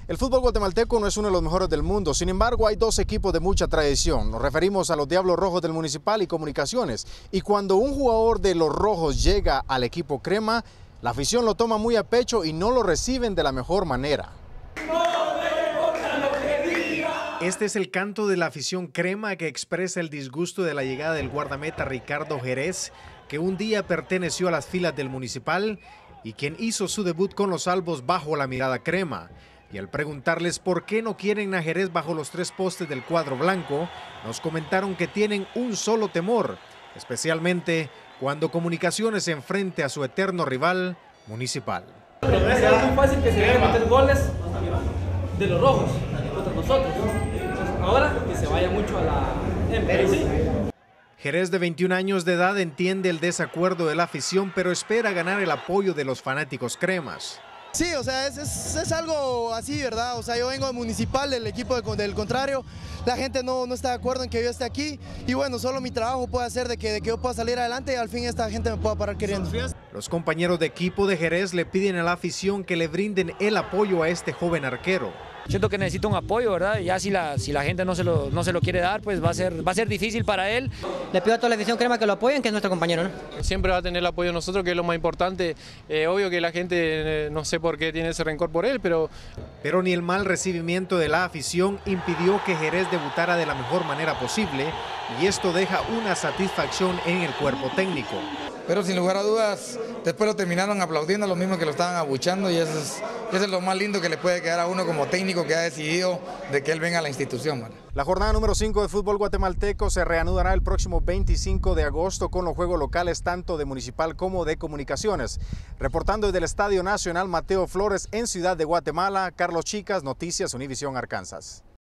El fútbol guatemalteco no es uno de los mejores del mundo, sin embargo hay dos equipos de mucha tradición. Nos referimos a los Diablos Rojos del Municipal y Comunicaciones. Y cuando un jugador de los Rojos llega al equipo crema, la afición lo toma muy a pecho y no lo reciben de la mejor manera. Este es el canto de la afición crema que expresa el disgusto de la llegada del guardameta Ricardo Jerez, que un día perteneció a las filas del Municipal y quien hizo su debut con los albos bajo la mirada crema. Y al preguntarles por qué no quieren a Jerez bajo los tres postes del cuadro blanco, nos comentaron que tienen un solo temor, especialmente cuando Comunicaciones se enfrente a su eterno rival, Municipal. Es muy fácil que se vayan a meter goles de los rojos contra nosotros. Ahora que se vaya mucho a la MLS. Jerez, de 21 años de edad, entiende el desacuerdo de la afición, pero espera ganar el apoyo de los fanáticos cremas. Sí, o sea, es algo así, ¿verdad? O sea, yo vengo del Municipal, del equipo del contrario, la gente no está de acuerdo en que yo esté aquí y bueno, solo mi trabajo puede hacer de que yo pueda salir adelante y al fin esta gente me pueda parar queriendo. Los compañeros de equipo de Jerez le piden a la afición que le brinden el apoyo a este joven arquero. Siento que necesita un apoyo, ¿verdad? Ya si la gente no se lo quiere dar, pues va a ser difícil para él. Le pido a toda la afición crema que lo apoyen, que es nuestro compañero, ¿no? Siempre va a tener el apoyo de nosotros, que es lo más importante. Obvio que la gente no sé por qué tiene ese rencor por él, pero ni el mal recibimiento de la afición impidió que Jerez debutara de la mejor manera posible y esto deja una satisfacción en el cuerpo técnico. Pero sin lugar a dudas, después lo terminaron aplaudiendo, lo mismo que lo estaban abuchando y eso es lo más lindo que le puede quedar a uno como técnico que ha decidido de que él venga a la institución. ¿Vale? La jornada número 5 de fútbol guatemalteco se reanudará el próximo 25 de agosto con los juegos locales tanto de Municipal como de Comunicaciones. Reportando desde el Estadio Nacional Mateo Flores en Ciudad de Guatemala, Carlos Chicas, Noticias Univisión Arkansas.